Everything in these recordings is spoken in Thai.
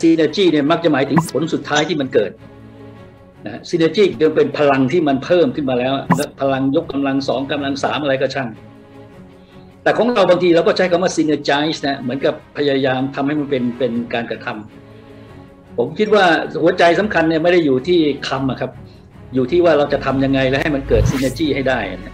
ซีเนอร์จีเนี่ยมักจะหมายถึงผลสุดท้ายที่มันเกิดนะซีเนอร์จีจะเป็นพลังที่มันเพิ่มขึ้นมาแล้วพลังยกกำลัง2กำลัง3อะไรก็ช่างแต่ของเราบางทีเราก็ใช้คำว่า synergize นะเหมือนกับพยายามทำให้มันเป็นการกระทำผมคิดว่าหัวใจสำคัญเนี่ยไม่ได้อยู่ที่คำครับอยู่ที่ว่าเราจะทำยังไงและให้มันเกิด synergy ให้ได้นะ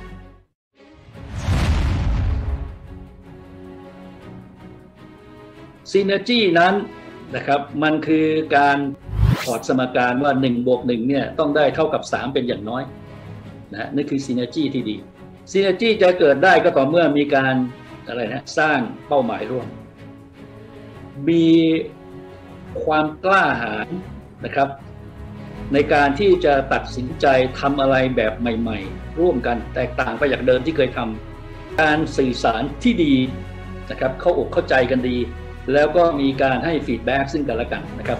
synergy นั้นนะครับมันคือการถอดสมการว่า1+1เนี่ยต้องได้เท่ากับ3เป็นอย่างน้อยนะนี่คือ synergy ที่ดีซีเนอร์จีจะเกิดได้ก็ต่อเมื่อมีการอะไรนะสร้างเป้าหมายร่วมมีความกล้าหาญนะครับในการที่จะตัดสินใจทำอะไรแบบใหม่ๆร่วมกันแตกต่างไปจากเดิมที่เคยทำการสื่อสารที่ดีนะครับเข้าอกเข้าใจกันดีแล้วก็มีการให้ฟีดแบ็กซึ่งกันและกันนะครับ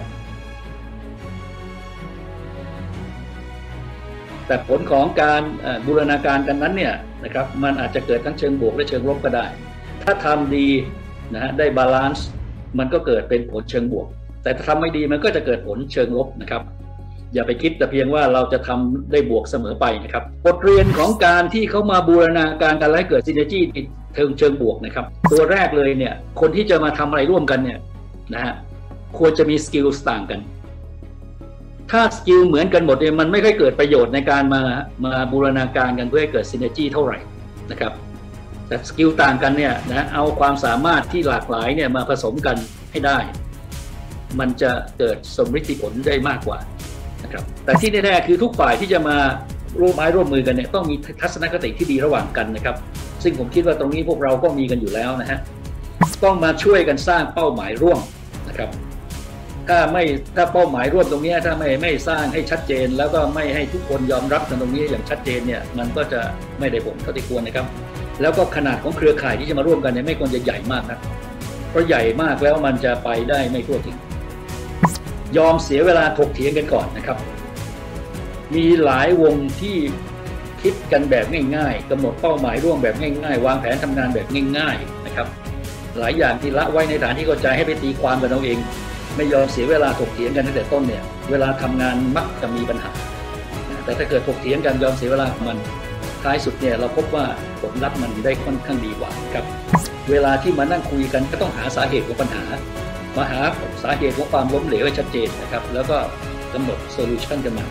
แต่ผลของการบูรณาการกันนั้นเนี่ยนะครับมันอาจจะเกิดทั้งเชิงบวกและเชิงลบก็ได้ถ้าทำดีนะฮะได้บาลานซ์มันก็เกิดเป็นผลเชิงบวกแต่ถ้าทำไม่ดีมันก็จะเกิดผลเชิงลบนะครับอย่าไปคิดแต่เพียงว่าเราจะทำได้บวกเสมอไปนะครับบทเรียนของการที่เขามาบูรณาการกันและเกิดซินเนอร์จีเชิงบวกนะครับตัวแรกเลยเนี่ยคนที่จะมาทำอะไรร่วมกันเนี่ยนะฮะควรจะมีสกิลต่างกันถ้าสกิลเหมือนกันหมดเนี่ยมันไม่ค่อยเกิดประโยชน์ในการมาบูรณาการกันเพื่อให้เกิดซินเนอร์จีเท่าไหร่นะครับแต่สกิลต่างกันเนี่ยนะเอาความสามารถที่หลากหลายเนี่ยมาผสมกันให้ได้มันจะเกิดสมฤทธิผลได้มากกว่านะครับแต่ที่แน่ๆคือทุกฝ่ายที่จะมาร่วมไม้ร่วมมือกันเนี่ยต้องมีทัศนคติที่ดีระหว่างกันนะครับซึ่งผมคิดว่าตรงนี้พวกเราก็มีกันอยู่แล้วนะฮะต้องมาช่วยกันสร้างเป้าหมายร่วมนะครับถ้าเป้าหมายร่วมตรงนี้ถ้าไม่สร้างให้ชัดเจนแล้วก็ไม่ให้ทุกคนยอมรับกันตรงนี้อย่างชัดเจนเนี่ยมันก็จะไม่ได้ผลเท่าที่ควรนะครับแล้วก็ขนาดของเครือข่ายที่จะมาร่วมกันเนี่ยไม่ควรจะใหญ่มากนะเพราะใหญ่มากแล้วมันจะไปได้ไม่ทั่วถึงยอมเสียเวลาถกเถียงกันก่อนนะครับมีหลายวงที่คิดกันแบบง่ายๆกำหนดเป้าหมายร่วมแบบง่ายๆวางแผนทำงานแบบง่ายๆนะครับหลายอย่างที่ละไว้ในฐานที่เข้าใจให้ไปตีความกันเอาเองไม่ยอมเสียเวลาถกเถียงกันตั้งแต่ต้นเนี่ยเวลาทำงานมักจะมีปัญหาแต่ถ้าเกิดถกเถียงกันยอมเสียเวลาของมันท้ายสุดเนี่ยเราพบว่าผลลัพธ์มันได้ค่อนข้างดีกว่าครับเวลาที่มานั่งคุยกันก็ต้องหาสาเหตุของปัญหามาหาสาเหตุของความล้มเหลวให้ชัดเจนนะครับแล้วก็กำหนดโซลูชันกันมา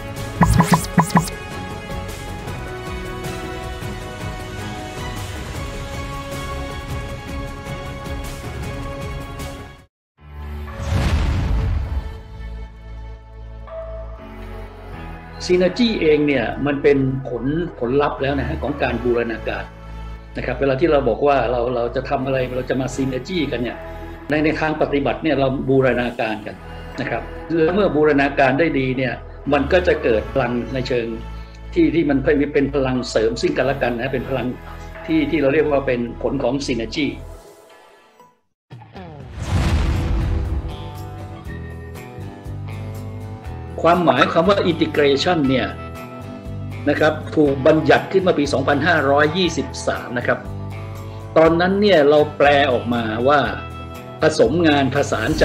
ซีเนอร์จีเองเนี่ยมันเป็นผลลัพธ์แล้วนะฮะของการบูรณาการนะครับเวลาที่เราบอกว่าเราจะทำอะไรเราจะมาซีเนอร์จีกันเนี่ยในทางปฏิบัติเนี่ยเราบูรณาการกันนะครับแล้วเมื่อบูรณาการได้ดีเนี่ยมันก็จะเกิดพลังในเชิงที่มันเป็นพลังเสริมซึ่งกันและกันนะเป็นพลังที่เราเรียกว่าเป็นผลของซีเนอร์จีความหมายคำว่า integration เนี่ยนะครับถูกบัญญัติขึ้นมาปี 2523 นะครับตอนนั้นเนี่ยเราแปลออกมาว่าผสมงานผสานใจ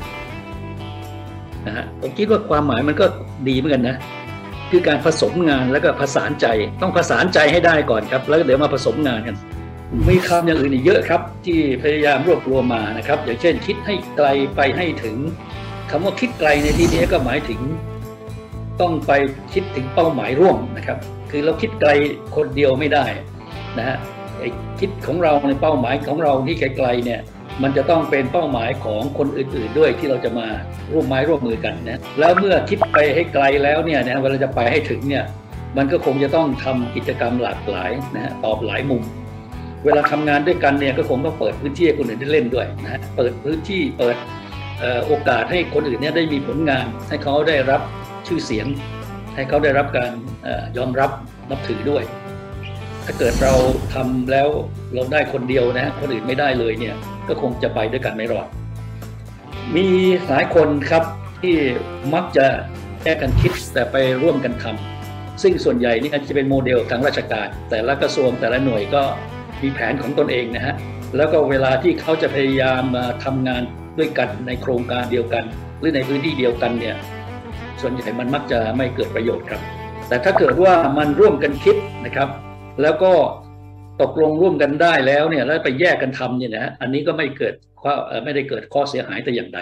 นะฮะผมคิดว่าความหมายมันก็ดีเหมือนกันนะคือการผสมงานแล้วก็ผสานใจต้องผสานใจให้ได้ก่อนครับแล้วเดี๋ยวมาผสมงานกันมีคำอย่างอื่นอีกเยอะครับที่พยายามรวบรวมมานะครับอย่างเช่นคิดให้ไกลไปให้ถึงคำว่าคิดไกลในที่นี้ก็หมายถึงต้องไปคิดถึงเป้าหมายร่วมนะครับคือเราคิดไกลคนเดียวไม่ได้นะฮะคิดของเราในเป้าหมายของเราที่ไกลๆเนี่ยมันจะต้องเป็นเป้าหมายของคนอื่นๆด้วยที่เราจะมาร่วมไม้ร่วมมือกันนะแล้วเมื่อคิดไปให้ไกลแล้วเนี่ยนะเวลาจะไปให้ถึงเนี่ยมันก็คงจะต้องทำกิจกรรมหลากหลายนะฮะตอบหลายมุมเวลาทำงานด้วยกันเนี่ยก็คงต้องเปิดพื้นที่ให้คนอื่นได้เล่นด้วยนะฮะเปิดพื้นที่เปิดโอกาสให้คนอื่นเนี่ยได้มีผลงานให้เขาได้รับชื่อเสียงให้เขาได้รับการยอมรับนับถือด้วยถ้าเกิดเราทำแล้วเราได้คนเดียวนะคนอื่นไม่ได้เลยเนี่ยก็คงจะไปด้วยกันไม่รอดมีหลายคนครับที่มักจะแยกกันคิดแต่ไปร่วมกันทำซึ่งส่วนใหญ่นี่จะเป็นโมเดลทางราชการแต่ละกระทรวงแต่ละหน่วยก็มีแผนของตนเองนะฮะแล้วก็เวลาที่เขาจะพยายามมาทำงานด้วยกันในโครงการเดียวกันหรือในพื้นที่เดียวกันเนี่ยส่วนใหญ่มันมักจะไม่เกิดประโยชน์ครับแต่ถ้าเกิดว่ามันร่วมกันคิดนะครับแล้วก็ตกลงร่วมกันได้แล้วเนี่ยแล้วไปแยกกันทำเนี่ยนะอันนี้ก็ไม่ได้เกิดข้อเสียหายแต่อย่างใด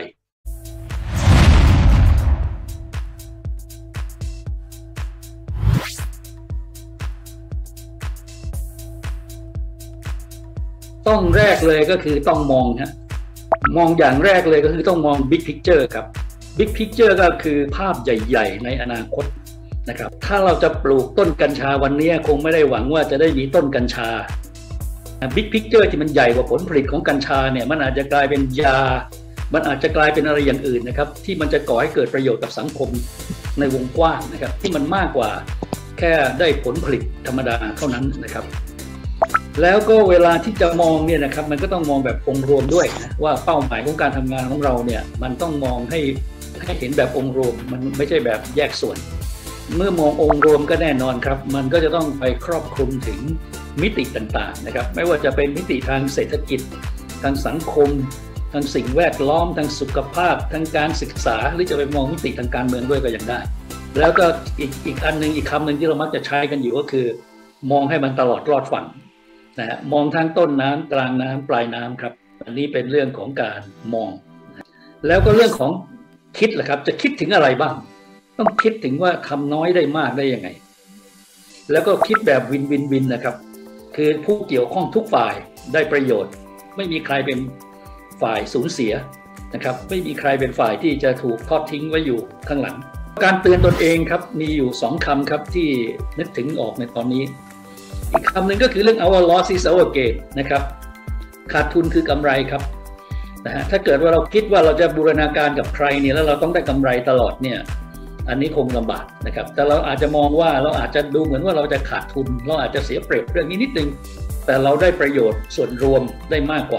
ต้องแรกเลยก็คือต้องมองอย่างแรกเลยก็คือต้องมอง Big Picture ครับ Big Picture ก็คือภาพใหญ่ๆในอนาคตนะครับถ้าเราจะปลูกต้นกัญชาวันนี้คงไม่ได้หวังว่าจะได้มีต้นกัญชา Big Picture ที่มันใหญ่กว่าผลผลิตของกัญชาเนี่ยมันอาจจะกลายเป็นยามันอาจจะกลายเป็นอะไรอย่างอื่นนะครับที่มันจะก่อให้เกิดประโยชน์กับสังคมในวงกว้างนะครับที่มันมากกว่าแค่ได้ผลผลิตธรรมดาเท่านั้นนะครับแล้วก็เวลาที่จะมองเนี่ยนะครับมันก็ต้องมองแบบองค์รวมด้วยนะว่าเป้าหมายของการทำงานของเราเนี่ยมันต้องมองให้เห็นแบบองค์รวมมันไม่ใช่แบบแยกส่วนเมื่อมององค์รวมก็แน่นอนครับมันก็จะต้องไปครอบคลุมถึงมิติต่างๆนะครับไม่ว่าจะเป็นมิติทางเศรษฐกิจทางสังคมทางสิ่งแวดล้อมทางสุขภาพทางการศึกษาหรือจะไปมองมิติทางการเมืองด้วยก็ยังได้แล้วก็อีกคำหนึ่งที่เรามักจะใช้กันอยู่ก็คือมองให้มันตลอดรอดฝั่งนะมองทั้งต้นน้ำกลางน้ำปลายน้ำครับอันนี้เป็นเรื่องของการมองแล้วก็เรื่องของคิดแหละครับจะคิดถึงอะไรบ้างต้องคิดถึงว่าทำน้อยได้มากได้ยังไงแล้วก็คิดแบบวินนะครับคือผู้เกี่ยวข้องทุกฝ่ายได้ประโยชน์ไม่มีใครเป็นฝ่ายสูญเสียนะครับไม่มีใครเป็นฝ่ายที่จะถูกทอดทิ้งไว้อยู่ข้างหลังการเตือนตนเองครับมีอยู่2คำครับที่นึกถึงออกในตอนนี้อีกคำหนึ่งก็คือเรื่อง our loss is our gain นะครับขาดทุนคือกำไรครับนะฮะถ้าเกิดว่าเราคิดว่าเราจะบูรณาการกับใครเนี่ยแล้วเราต้องได้กำไรตลอดเนี่ยอันนี้คงลำบากนะครับแต่เราอาจจะมองว่าเราอาจจะดูเหมือนว่าเราจะขาดทุนเราอาจจะเสียเปรียบเรื่องนี้นิดนึงแต่เราได้ประโยชน์ส่วนรวมได้มากกว่า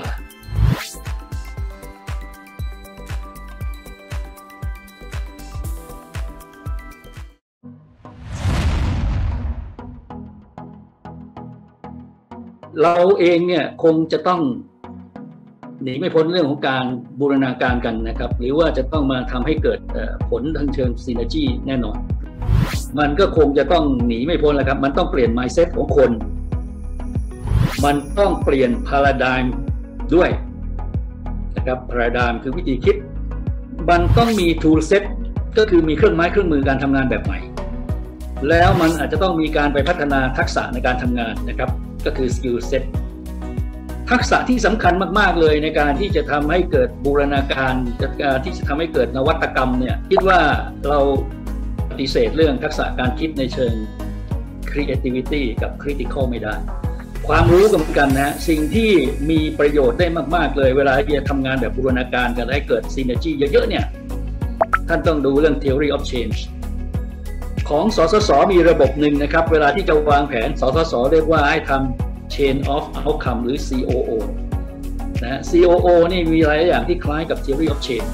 เราเองเนี่ยคงจะต้องหนีไม่พ้นเรื่องของการบูรณาการกันนะครับหรือว่าจะต้องมาทำให้เกิดผลทางเชิงซินเนอร์จีแน่นอนมันก็คงจะต้องหนีไม่พ้นแหละครับมันต้องเปลี่ยน mindset ของคนมันต้องเปลี่ยน paradigm ด้วยนะครับ paradigm คือวิธีคิดมันต้องมี tool set ก็คือมีเครื่องไม้เครื่องมือการทำงานแบบใหม่แล้วมันอาจจะต้องมีการไปพัฒนาทักษะในการทำงานนะครับก็คือ skill set ทักษะที่สำคัญมากๆเลยในการที่จะทำให้เกิดบูรณาการที่จะทำให้เกิดนวัตกรรมเนี่ยคิดว่าเราปฏิเสธเรื่องทักษะการคิดในเชิง creativity กับ critical ไม่ได้ความรู้ก็เหมือนกันนะสิ่งที่มีประโยชน์ได้มากๆเลยเวลาที่จะทำงานแบบบูรณาการกันให้เกิด synergy เยอะๆเนี่ยท่านต้องดูเรื่อง theory of change ของสสส.มีระบบหนึ่งนะครับเวลาที่จะวางแผนสสส.เรียกว่าให้ทำ chain of outcome หรือ COO นะ COO นี่มีหลายอย่างที่คล้ายกับ theory of change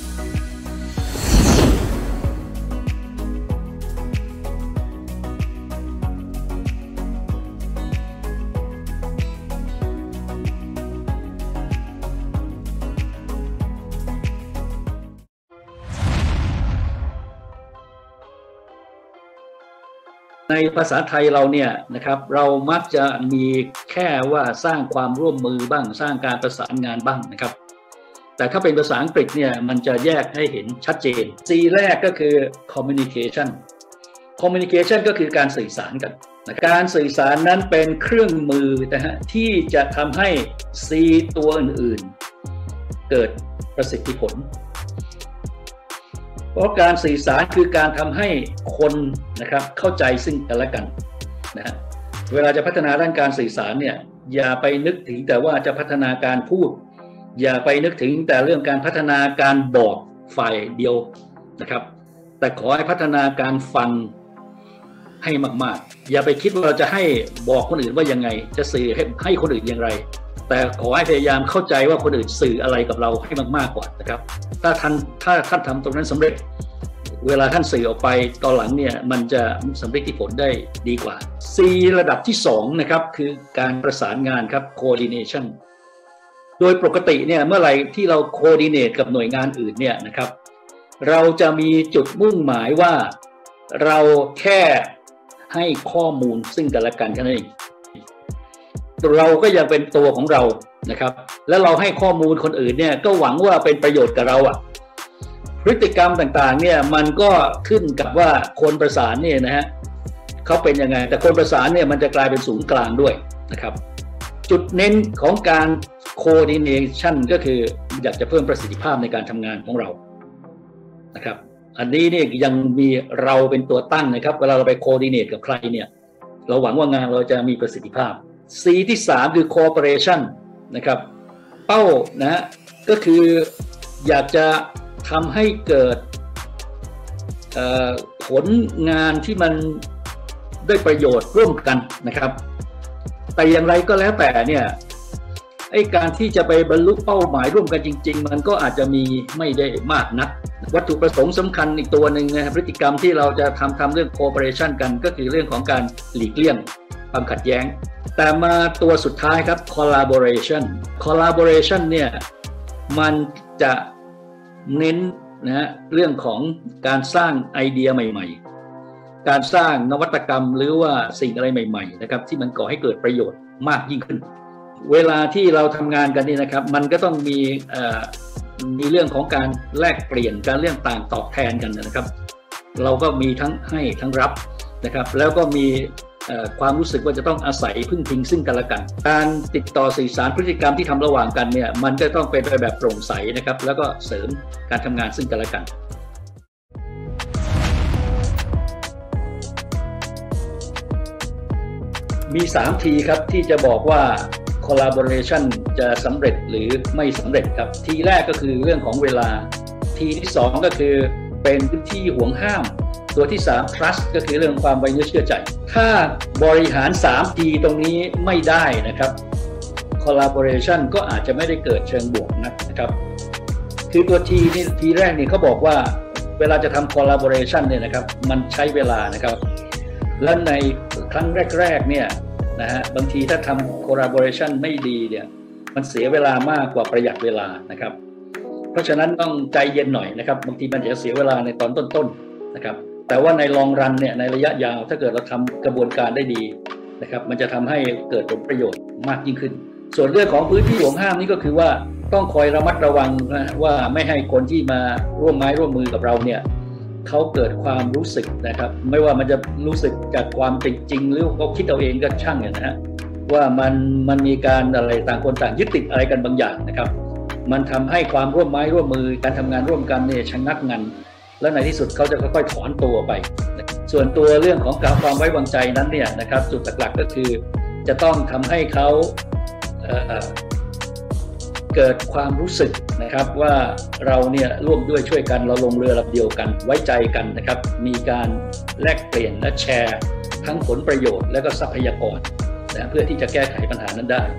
ในภาษาไทยเราเนี่ยนะครับเรามักจะมีแค่ว่าสร้างความร่วมมือบ้างสร้างการประสานงานบ้างนะครับแต่ถ้าเป็นภาษาอังกฤษเนี่ยมันจะแยกให้เห็นชัดเจน C แรกก็คือ communication ก็คือการสื่อสารกันการสื่อสารนั้นเป็นเครื่องมือนะฮะที่จะทำให้ C ตัวอื่นๆเกิดประสิทธิผลเพราะการสื่อสารคือการทำให้คนนะครับเข้าใจซึ่งกันและกันนะฮะเวลาจะพัฒนาด้านการสื่อสารเนี่ยอย่าไปนึกถึงแต่ว่าจะพัฒนาการพูดอย่าไปนึกถึงแต่เรื่องการพัฒนาการบอกฝ่ายเดียวนะครับแต่ขอให้พัฒนาการฟังให้มากๆอย่าไปคิดว่าเราจะให้บอกคนอื่นว่ายังไงจะสื่อให้คนอื่นอย่างไรแต่ขอให้พยายามเข้าใจว่าคนอื่นสื่ออะไรกับเราให้มากๆก่อนนะครับถ้าท่านทำตรงนั้นสำเร็จเวลาท่านสื่อออกไปตอนหลังเนี่ยมันจะสำเร็จที่ผลได้ดีกว่า C ระดับที่2นะครับคือการประสานงานครับ coordination โดยปกติเนี่ยเมื่อไหร่ที่เราโคดิเนตกับหน่วยงานอื่นเนี่ยนะครับเราจะมีจุดมุ่งหมายว่าเราแค่ให้ข้อมูลซึ่งกันและกันแค่นั้นเองเราก็ยังเป็นตัวของเรานะครับแล้วเราให้ข้อมูลคนอื่นเนี่ยก็หวังว่าเป็นประโยชน์กับเราอ่ะพฤติกรรมต่างๆเนี่ยมันก็ขึ้นกับว่าคนประสานเนี่ยนะฮะเขาเป็นยังไงแต่คนประสานเนี่ยมันจะกลายเป็นศูนย์กลางด้วยนะครับจุดเน้นของการโคดิเนชันก็คืออยากจะเพิ่มประสิทธิภาพในการทำงานของเรานะครับอันนี้เนี่ยยังมีเราเป็นตัวตั้งนะครับเวลาเราไปโคดิเนตกับใครเนี่ยเราหวังว่างานเราจะมีประสิทธิภาพ C ที่3คือ cooperation นะครับเป้านะก็คืออยากจะทำให้เกิดผลงานที่มันได้ประโยชน์ร่วมกันนะครับแต่อย่างไรก็แล้วแต่เนี่ยไอ้การที่จะไปบรรลุเป้าหมายร่วมกันจริงๆมันก็อาจจะมีไม่ได้มากนักวัตถุประสงค์สำคัญอีกตัวหนึ่งนะครับพฤติกรรมที่เราจะทำเรื่อง cooperation กันก็คือเรื่องของการหลีกเลี่ยงความขัดแย้งแต่มาตัวสุดท้ายครับ collaboration เนี่ยมันจะเน้นนะเรื่องของการสร้างไอเดียใหม่ๆการสร้างนวัตกรรมหรือว่าสิ่งอะไรใหม่ๆนะครับที่มันก่อให้เกิดประโยชน์มากยิ่งขึ้นเวลาที่เราทำงานกันนี่นะครับมันก็ต้องมีเรื่องของการแลกเปลี่ยนการเรื่องต่างตอบแทนกันนะครับเราก็มีทั้งให้ทั้งรับนะครับแล้วก็มีความรู้สึกว่าจะต้องอาศัยพึ่งพิงซึ่งกันและกันการติดต่อสื่อสารพฤติกรรมที่ทำระหว่างกันเนี่ยมันจะต้องเป็นไปแบบโปร่งใสนะครับแล้วก็เสริมการทำงานซึ่งกันและกันมี3ทีครับที่จะบอกว่า collaboration จะสำเร็จหรือไม่สำเร็จครับทีแรกก็คือเรื่องของเวลาทีที่2ก็คือเป็นพื้นที่ห่วงห้ามตัวที่3 trust ก็คือเรื่องความไว้เนื้อเชื่อใจถ้าบริหาร3ทีตรงนี้ไม่ได้นะครับ collaboration ก็อาจจะไม่ได้เกิดเชิงบวกนะครับคือตัวทีนี่ทีแรกนี่เขาบอกว่าเวลาจะทำ collaboration เนี่ยนะครับมันใช้เวลานะครับและในครั้งแรกๆเนี่ยนะฮะบางทีถ้าทำ collaboration ไม่ดีเนี่ยมันเสียเวลามากกว่าประหยัดเวลานะครับเพราะฉะนั้นต้องใจเย็นหน่อยนะครับบางทีมันจะเสียเวลาในตอนต้นๆนะครับแต่ว่าในลองรันเนี่ยในระยะยาวถ้าเกิดเราทำกระบวนการได้ดีนะครับมันจะทำให้เกิดผลประโยชน์มากยิ่งขึ้นส่วนเรื่องของพื้นที่ห่วงห้ามนี่ก็คือว่าต้องคอยระมัดระวังนะว่าไม่ให้คนที่มาร่วมไม้ร่วมมือกับเราเนี่ยเขาเกิดความรู้สึกนะครับไม่ว่ามันจะรู้สึกจากความจริงหรือเขาคิดเอาเองก็ช่างเนี่ยนะฮะว่ามันมีการอะไรต่างคนต่างยึดติดอะไรกันบางอย่างนะครับมันทำให้ความร่วมไม้ร่วมมือการทำงานร่วมกันเนี่ยชะงักงันและในที่สุดเขาจะค่อยๆถอนตัวไปส่วนตัวเรื่องของการความไว้วางใจนั้นเนี่ยนะครับจุดหลักๆก็คือจะต้องทำให้เขาเกิดความรู้สึกนะครับว่าเราเนี่ยร่วมด้วยช่วยกันเราลงเรือลำเดียวกันไว้ใจกันนะครับมีการแลกเปลี่ยนและแชร์ทั้งผลประโยชน์และก็ทรัพยากรนะเพื่อที่จะแก้ไขปัญหานั้นได้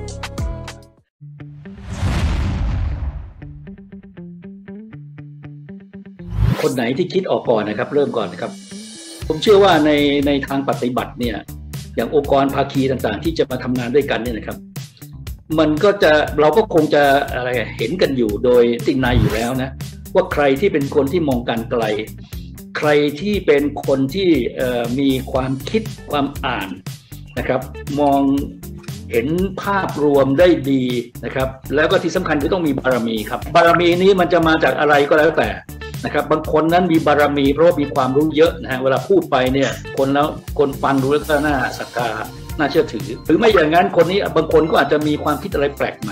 คนไหนที่คิดออกก่อนนะครับเริ่มก่อนนะครับผมเชื่อว่าในทางปฏิบัติเนี่ยอย่างองค์กรภาคีต่างๆที่จะมาทำงานด้วยกันเนี่ยนะครับมันก็จะเราก็คงจะอะไรเห็นกันอยู่โดยติดในอยู่แล้วนะว่าใครที่เป็นคนที่มองการไกลใครที่เป็นคนที่มีความคิดความอ่านนะครับมองเห็นภาพรวมได้ดีนะครับแล้วก็ที่สำคัญคือต้องมีบารมีครับบารมีนี้มันจะมาจากอะไรก็แล้วแต่นะครับบางคนนั้นมีบารมีเพราะว่ามีความรู้เยอะนะฮะเวลาพูดไปเนี่ยคนฟังดูแล้วก็น่าศรัทธาน่าเชื่อถือหรือไม่อย่างนั้นคนนี้บางคนก็อาจจะมีความคิดอะไรแปลกใหม่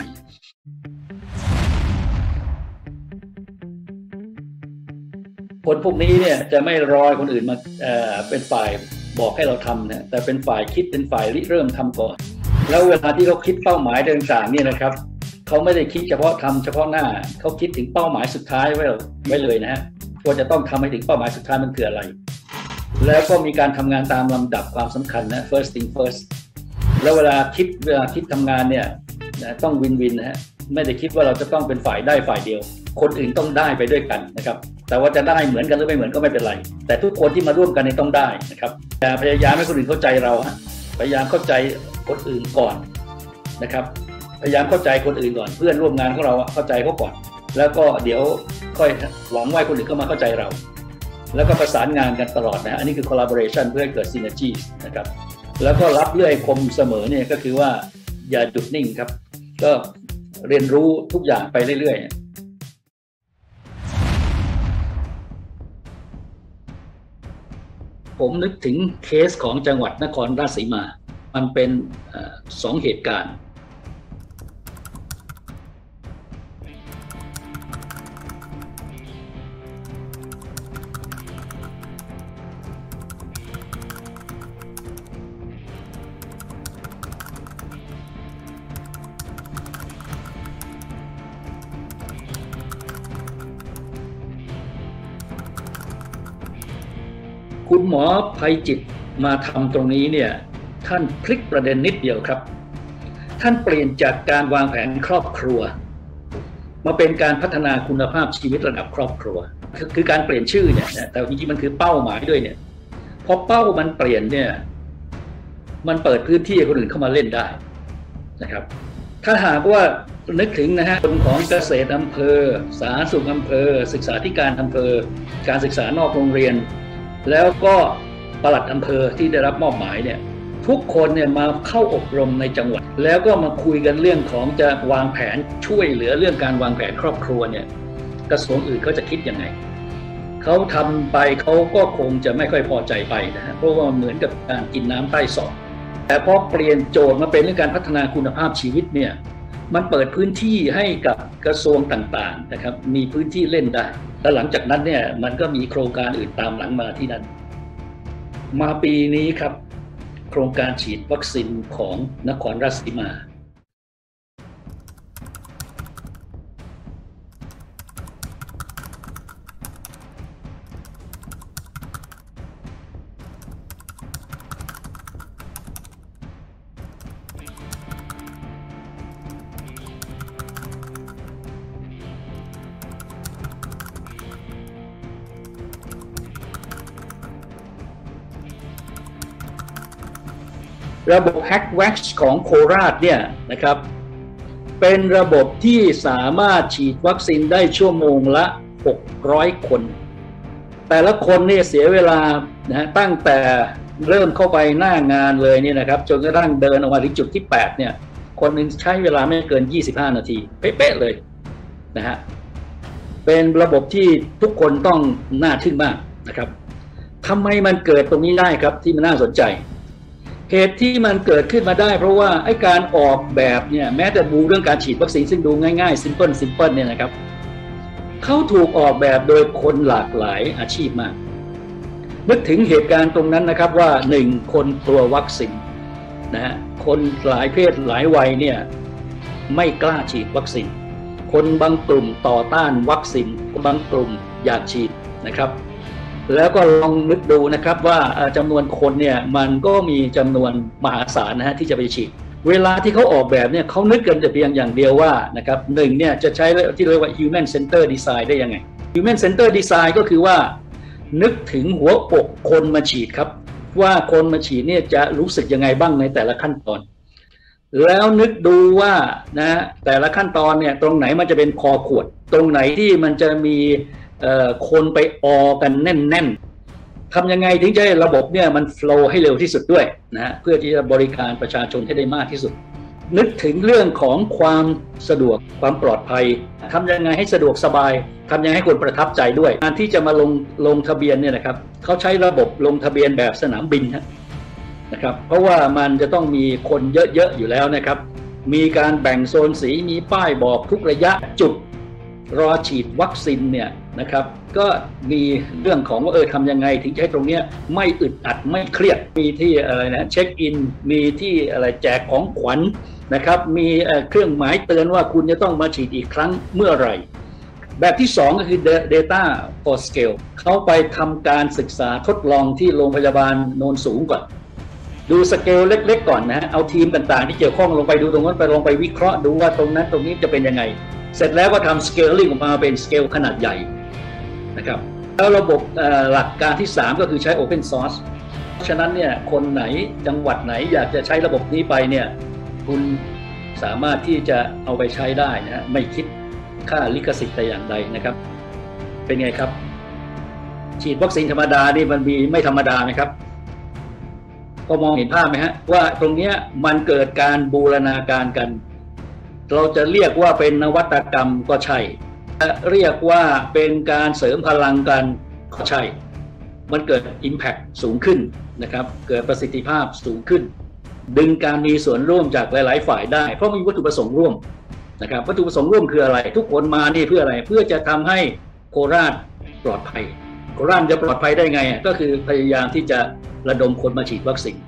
คนพวกนี้เนี่ยจะไม่รอคนอื่นมาเป็นฝ่ายบอกให้เราทำนะแต่เป็นฝ่ายคิดเป็นฝ่ายริเริ่มทำก่อนแล้วเวลาที่เขาคิดเป้าหมายต่างๆเนี่ยนะครับเขาไม่ได้คิดเฉพาะทำเฉพาะหน้าเขาคิดถึงเป้าหมายสุดท้ายไว้เลยนะฮะว่าจะต้องทำให้ถึงเป้าหมายสุดท้ายมันคืออะไรแล้วก็มีการทำงานตามลำดับความสำคัญนะ first thing first แล้วเวลาคิดทำงานเนี่ยต้องวินนะฮะไม่ได้คิดว่าเราจะต้องเป็นฝ่ายได้ฝ่ายเดียวคนอื่นต้องได้ไปด้วยกันนะครับแต่ว่าจะได้เหมือนกันหรือไม่เหมือนก็ไม่เป็นไรแต่ทุกคนที่มาร่วมกันต้องได้นะครับแต่พยายามให้คนอื่นเข้าใจเราฮะพยายามเข้าใจคนอื่นก่อนนะครับพยายามเข้าใจคนอื่นก่อนเพื่อนร่วมงานของเราเข้าใจเขาก่อนแล้วก็เดี๋ยวค่อยหวังว่าคนอื่นก็มาเข้าใจเราแล้วก็ประสานงานกันตลอดนะอันนี้คือ collaboration เพื่อให้เกิด synergy นะครับแล้วก็รับเรื่อยคมเสมอเนี่ยก็คือว่าอย่าหยุดนิ่งครับก็เรียนรู้ทุกอย่างไปเรื่อยๆผมนึกถึงเคสของจังหวัดนครราชสีมามันเป็น2 เหตุการณ์คุณหมอภัยจิตมาทำตรงนี้เนี่ยท่านพลิกประเด็นนิดเดียวครับท่านเปลี่ยนจากการวางแผนครอบครัวมาเป็นการพัฒนาคุณภาพชีวิตระดับครอบครัวคือการเปลี่ยนชื่อเนี่ยแต่จริงๆมันคือเป้าหมายด้วยเนี่ยพอเป้ามันเปลี่ยนเนี่ยมันเปิดพื้นที่ให้คนอื่นเข้ามาเล่นได้นะครับถ้าหากว่านึกถึงนะฮะคนของเกษตรอำเภอสาธารณสุขอำเภอศึกษาธิการอำเภอการศึกษานอกโรงเรียนแล้วก็ปลัดอำเภอที่ได้รับมอบหมายเนี่ยทุกคนเนี่ยมาเข้าอบรมในจังหวัดแล้วก็มาคุยกันเรื่องของจะวางแผนช่วยเหลือเรื่องการวางแผนครอบครัวเนี่ยกระทรวงอื่นเขาจะคิดยังไงเขาทำไปเขาก็คงจะไม่ค่อยพอใจไปนะฮะเพราะว่าเหมือนกับการกินน้ำใต้ศอกแต่พอเปลี่ยนโจทย์มาเป็นเรื่องการพัฒนาคุณภาพชีวิตเนี่ยมันเปิดพื้นที่ให้กับกระทรวงต่างๆนะครับมีพื้นที่เล่นได้แล้วหลังจากนั้นเนี่ยมันก็มีโครงการอื่นตามหลังมาที่นั่นมาปีนี้ครับโครงการฉีดวัคซีนของนครราชสีมาระบบ HackWax ของโคราชเนี่ยนะครับเป็นระบบที่สามารถฉีดวัคซีนได้ชั่วโมงละ600 คนแต่ละคนเนี่ยเสียเวลานะตั้งแต่เริ่มเข้าไปหน้างานเลยเนี่ยนะครับจนกระทั่งเดินออกมาถึงจุดที่8เนี่ยคนหนึ่งใช้เวลาไม่เกิน25 นาทีเป๊ะๆเลยนะฮะเป็นระบบที่ทุกคนต้องน่าทึ่งมากนะครับทำไมมันเกิดตรงนี้ได้ครับที่มันน่าสนใจเหตุที่มันเกิดขึ้นมาได้เพราะว่าไอ้การออกแบบเนี่ยแม้แต่ดูเรื่องการฉีดวัคซีนซึ่งดูง่ายๆซิมเพิลเนี่ยนะครับเขาถูกออกแบบโดยคนหลากหลายอาชีพมากนึกถึงเหตุการณ์ตรงนั้นนะครับว่า1คนกลัววัคซีนนะฮะคนหลายเพศหลายวัยเนี่ยไม่กล้าฉีดวัคซีนคนบางกลุ่มต่อต้านวัคซีนบางกลุ่มอยากฉีดนะครับแล้วก็ลองนึกดูนะครับว่าจำนวนคนเนี่ยมันก็มีจำนวนมหาศาลนะฮะที่จะไปฉีดเวลาที่เขาออกแบบเนี่ยเขานึกกันแต่เพียงอย่างเดียวว่านะครับ1เนี่ยจะใช้ที่เรียกว่า human center design ได้ยังไง human center design ก็คือว่านึกถึงหัวอกคนมาฉีดครับว่าคนมาฉีดเนี่ยจะรู้สึกยังไงบ้างในแต่ละขั้นตอนแล้วนึกดูว่านะแต่ละขั้นตอนเนี่ยตรงไหนมันจะเป็นคอขวดตรงไหนที่มันจะมีคนไปออกันแน่นๆทำยังไงถึงจะให้ระบบเนี่ยมันโฟลว์ให้เร็วที่สุดด้วยนะเพื่อที่จะบริการประชาชนให้ได้มากที่สุดนึกถึงเรื่องของความสะดวกความปลอดภัยทำยังไงให้สะดวกสบายทำยังไงให้คนประทับใจด้วยการที่จะมาลงทะเบียนเนี่ยนะครับเขาใช้ระบบลงทะเบียนแบบสนามบินนะครับเพราะว่ามันจะต้องมีคนเยอะๆอยู่แล้วนะครับมีการแบ่งโซนสีมีป้ายบอกทุกระยะจุดรอฉีดวัคซีนเนี่ยนะครับก็มีเรื่องของว่าทำยังไงถึงจะให้ตรงนี้ไม่อึดอัดไม่เครียดมีที่อะไรนะเช็คอินมีที่อะไรแจกของขวัญนะครับมีเครื่องหมายเตือนว่าคุณจะต้องมาฉีดอีกครั้งเมื่อไหร่แบบที่2ก็คือ data for scale เขาไปทำการศึกษาทดลองที่โรงพยาบาลโนนสูงก่อนดูสเกลเล็กๆก่อนนะเอาทีมต่างๆที่เกี่ยวข้องลงไปดูตรงนั้นไปลงไปวิเคราะห์ดูว่าตรงนั้นตรงนี้จะเป็นยังไงเสร็จแล้วก็ทำ scaling ออกมาเป็น scale ขนาดใหญ่นะครับแล้วระบบหลักการที่3ก็คือใช้ open source เพราะฉะนั้นเนี่ยคนไหนจังหวัดไหนอยากจะใช้ระบบนี้ไปเนี่ยคุณสามารถที่จะเอาไปใช้ได้นะไม่คิดค่าลิขสิทธิ์แต่อย่างใดนะครับเป็นไงครับฉีดวัคซีนธรรมดานี่มันมีไม่ธรรมดาไหมครับก็มองเห็นภาพไหมฮะว่าตรงนี้มันเกิดการบูรณาการกันเราจะเรียกว่าเป็นนวัตกรรมก็ใช่เรียกว่าเป็นการเสริมพลังกันก็ใช่มันเกิด Impact สูงขึ้นนะครับเกิดประสิทธิภาพสูงขึ้นดึงการมีส่วนร่วมจากหลายๆฝ่ายได้เพราะมีวัตถุประสงค์ร่วมนะครับวัตถุประสงค์ร่วมคืออะไรทุกคนมานี่เพื่ออะไรเพื่อจะทำให้โคราชปลอดภัยโคราชจะปลอดภัยได้ไงก็คือพยายามที่จะระดมคนมาฉีดวัคซีน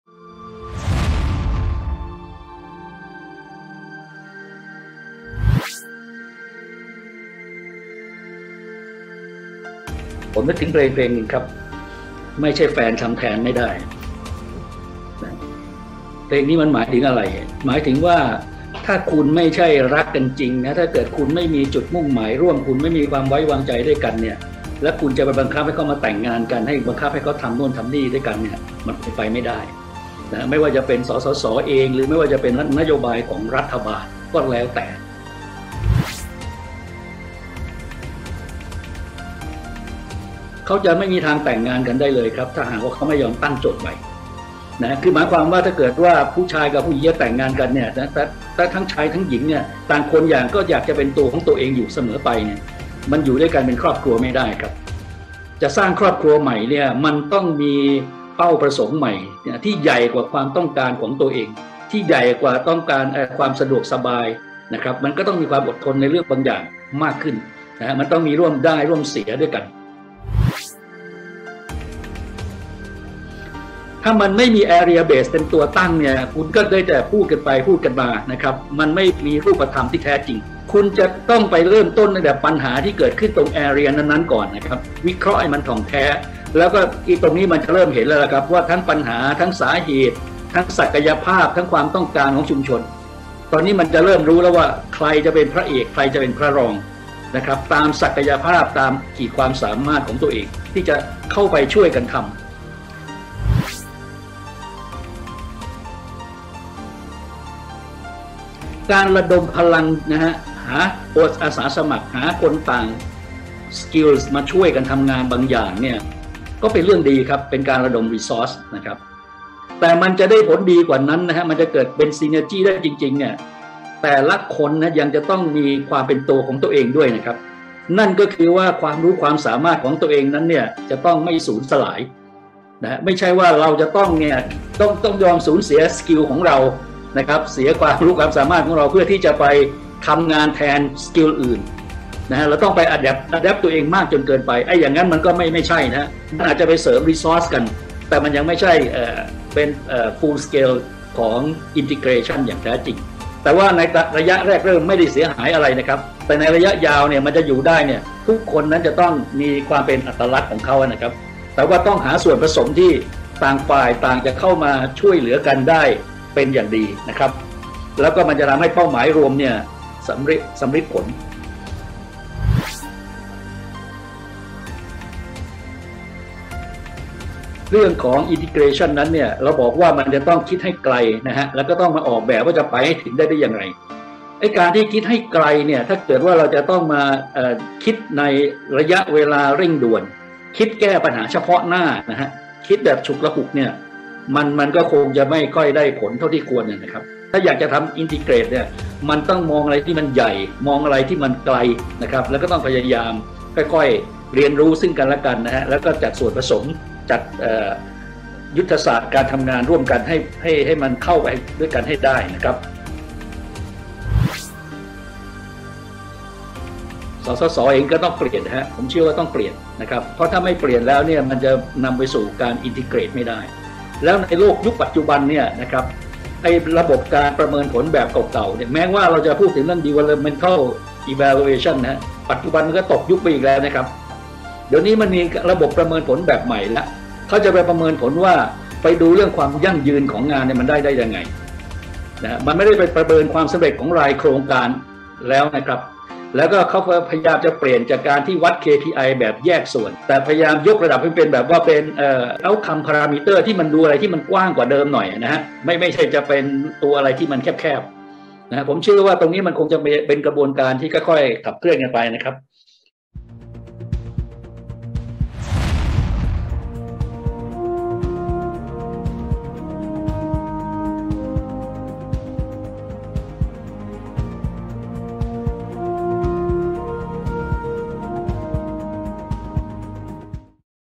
ผมนึกถึงเพลงหนึ่งครับไม่ใช่แฟนทำแทนไม่ได้เพลงนี้มันหมายถึงอะไรหมายถึงว่าถ้าคุณไม่ใช่รักกันจริงนะถ้าเกิดคุณไม่มีจุดมุ่งหมายร่วมคุณไม่มีความไว้วางใจด้วยกันเนี่ยแล้วคุณจะไปบังคับให้เขามาแต่งงานกันให้บังคับให้เขาทำโน่นทำนี่ด้วยกันเนี่ยมันไปไม่ได้นะไม่ว่าจะเป็นสสสเองหรือไม่ว่าจะเป็นนโยบายของรัฐบาลก็แล้วแต่เขาจะไม่มีทางแต่งงานกันได้เลยครับถ้าหากว่าเขาไม่ยอมตั้งโจทย์ใหม่นะคือหมายความว่าถ้าเกิดว่าผู้ชายกับผู้หญิงแต่งงานกันเนี่ยนะแต่ทั้งชายทั้งหญิงเนี่ยต่างคนอย่างก็อยากจะเป็นตัวของตัวเองอยู่เสมอไปเนี่ยมันอยู่ด้วยกันเป็นครอบครัวไม่ได้ครับจะสร้างครอบครัวใหม่เนี่ยมันต้องมีเป้าประสงค์ใหม่ที่ใหญ่กว่าความต้องการของตัวเองที่ใหญ่กว่าต้องการความสะดวกสบายนะครับมันก็ต้องมีความอดทนในเรื่องบางอย่างมากขึ้นนะมันต้องมีร่วมได้ร่วมเสียด้วยกันถ้ามันไม่มี area base เป็นตัวตั้งเนี่ยคุณก็ได้แต่พูดกันไปพูดกันมานะครับมันไม่มีรูปธรรมที่แท้จริงคุณจะต้องไปเริ่มต้นตั้งแต่ปัญหาที่เกิดขึ้นตรง area นั้นๆก่อนนะครับวิเคราะห์ให้มันถ่องแท้แล้วก็ตรงนี้มันจะเริ่มเห็นแล้วครับว่าทั้งปัญหาทั้งสาเหตุทั้งศักยภาพทั้งความต้องการของชุมชนตอนนี้มันจะเริ่มรู้แล้วว่าใครจะเป็นพระเอกใครจะเป็นพระรองนะครับตามศักยภาพตามขีดความสามารถของตัวเองที่จะเข้าไปช่วยกันทำการระดมพลังนะฮะหาอาสาสมัครหาคนต่างสกิลส์มาช่วยกันทำงานบางอย่างเนี่ยก็เป็นเรื่องดีครับเป็นการระดมรีซอสนะครับแต่มันจะได้ผลดีกว่านั้นนะฮะมันจะเกิดเป็นซินเนอร์จีได้จริงๆเนี่ยแต่ละคนนะยังจะต้องมีความเป็นตัวของตัวเองด้วยนะครับนั่นก็คือว่าความรู้ความสามารถของตัวเองนั้นเนี่ยจะต้องไม่สูญสลายนะไม่ใช่ว่าเราจะต้องเนี่ยต้องยอมสูญเสียสกิลของเรานะครับเสียความรู้ความสามารถของเราเพื่อที่จะไปทำงานแทนสกิลอื่นนะฮะเราต้องไปอัดแอปตัวเองมากจนเกินไปไอ้อย่างนั้นมันก็ไม่ใช่นะมันอาจจะไปเสริมรีซอสกันแต่มันยังไม่ใช่เป็นfull scale ของ integration อย่างแท้จริงแต่ว่าในระยะแรกเริ่มไม่ได้เสียหายอะไรนะครับแต่ในระยะยาวเนี่ยมันจะอยู่ได้เนี่ยทุกคนนั้นจะต้องมีความเป็นอัตลักษณ์ของเขานะครับแต่ว่าต้องหาส่วนผสมที่ต่างฝ่ายต่างจะเข้ามาช่วยเหลือกันได้เป็นอย่างดีนะครับแล้วก็มันจะทำให้เป้าหมายรวมเนี่ยสำเร็จผลเรื่องของ integration นั้นเนี่ยเราบอกว่ามันจะต้องคิดให้ไกลนะฮะแล้วก็ต้องมาออกแบบว่าจะไปให้ถึงได้อย่างไรไอ้การที่คิดให้ไกลเนี่ยถ้าเกิดว่าเราจะต้องมาคิดในระยะเวลาเร่งด่วนคิดแก้ปัญหาเฉพาะหน้านะฮะคิดแบบฉุกละหุกเนี่ยมันก็คงจะไม่ค่อยได้ผลเท่าที่ควรนะครับถ้าอยากจะทำอินทิเกรตเนี่ยมันต้องมองอะไรที่มันใหญ่มองอะไรที่มันไกลนะครับแล้วก็ต้องพยายามค่อยๆเรียนรู้ซึ่งกันและกันนะฮะแล้วก็จัดส่วนผสมจัดยุทธศาสตร์การทำงานร่วมกันให้มันเข้าไปด้วยกันให้ได้นะครับสสสเองก็ต้องเปลี่ยนฮะผมเชื่อว่าต้องเปลี่ยนนะครับเพราะถ้าไม่เปลี่ยนแล้วเนี่ยมันจะนำไปสู่การอินทิเกรตไม่ได้แล้วในโลกยุคปัจจุบันเนี่ยนะครับไอ้ระบบการประเมินผลแบบเก่าๆเนี่ยแม้ว่าเราจะพูดถึงเรื่อง developmental evaluation นะปัจจุบันมันก็ตกยุคไปอีกแล้วนะครับเดี๋ยวนี้มันมีระบบประเมินผลแบบใหม่แล้วเขาจะไปประเมินผลว่าไปดูเรื่องความยั่งยืนของงานเนี่ยมันได้ยังไงนะมันไม่ได้ไปประเมินความสำเร็จของรายโครงการแล้วนะครับแล้วก็เขาพยายามจะเปลี่ยนจากการที่วัด KPI แบบแยกส่วนแต่พยายามยกระดับให้เป็นแบบว่าเป็นoutcome parameter ที่มันดูอะไรที่มันกว้างกว่าเดิมหน่อยนะฮะไม่ใช่จะเป็นตัวอะไรที่มันแคบนะผมเชื่อว่าตรงนี้มันคงจะเป็นกระบวนการที่ค่อยๆขับเคลื่อนกันไปนะครับ